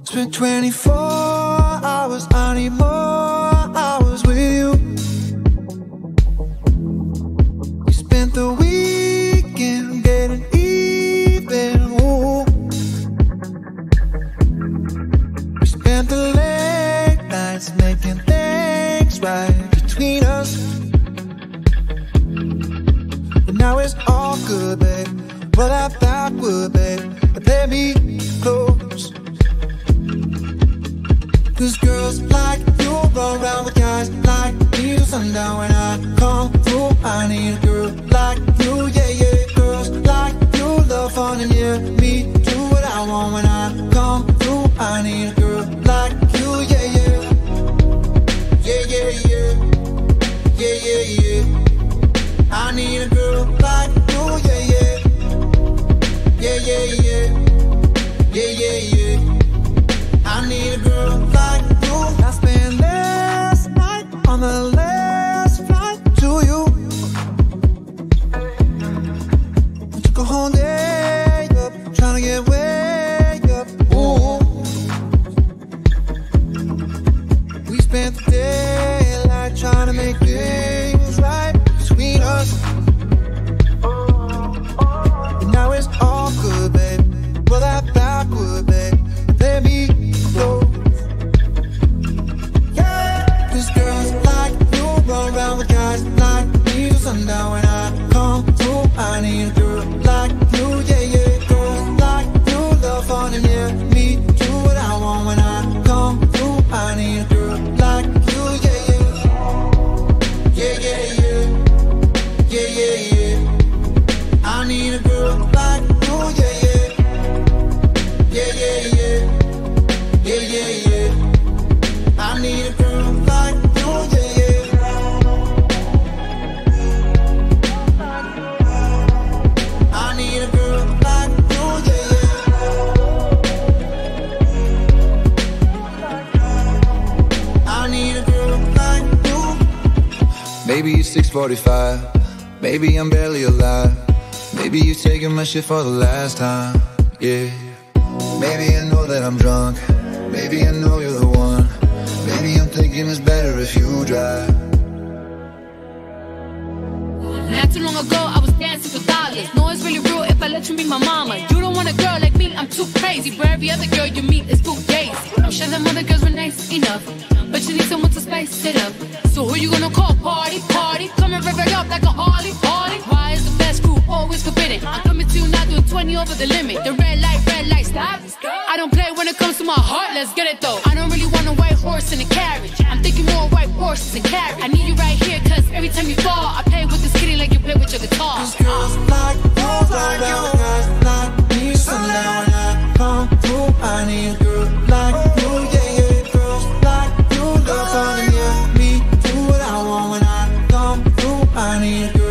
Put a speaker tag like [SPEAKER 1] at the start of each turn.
[SPEAKER 1] Spent 24 hours, I need more hours with you. We spent the weekend getting even, ooh. We spent the late nights making things right between us. But now it's all good, babe. Roll that backward, babe, and play me close. Cause girls like you run around with guys like me till sundown. When I come through, I need a girl like you, yeah, yeah. Girls like you love fun and yeah, me do what I want. When I come through, I need a girl like you, yeah, yeah. Yeah, yeah, yeah. Yeah, yeah, yeah. I need a girl like you, yeah, yeah. Yeah, yeah, yeah. Yeah, yeah, yeah. I need a girl like you. I spent last night on the last flight to you. We took a whole day up, trying to get way up. Ooh. We spent the daylight trying to make things right between us. And now it's all good, babe. Well, that backward, babe. Let me close. Yeah. Cause girls like you run around with guys like me till sundown. When I come through, I need a girl like you, yeah, yeah. Girls like you love fun and yeah, me do what I want. When I come through, I need a girl like you, yeah, yeah. Yeah, yeah, yeah. Yeah, yeah, yeah. I need a girl like you, yeah, yeah. Yeah, yeah, yeah. Yeah, yeah, yeah. I need a girl like you, yeah, yeah. I need a girl like you, yeah, yeah. I need a girl like you. Maybe it's 6:45. Maybe I'm barely alive. Maybe you're taking my shit for the last time, yeah. Maybe I know that I'm drunk. Maybe I know you're the one. Maybe I'm thinking it's better if you drive.
[SPEAKER 2] Not too long ago, I was dancing for dollars. No, it's really real if I let you be my mama. You don't want a girl like me, I'm too crazy. Where every other girl you meet is too gazy. I'm sure them other girls were nice enough, but you need someone to spice it up. So who you gonna call? Party, party. Come and rev it up like a Harley, Harley. Why is the best crew always forbidden? I'm coming to you now doing 20 over the limit. The red light, stop. I don't play when it comes to my heart, let's get it though. I don't really want a white horse in a carriage. I'm thinking more white horses and carriage. I need you right here, cause every time you fall, I play with this kitty like you play with your guitar.
[SPEAKER 1] Cause girls like you, like guys like me, sundown. When I come through, I need a girl like you, yeah, yeah. Girls like you love fun and yeah, me do what I want. When I come through, I need a girl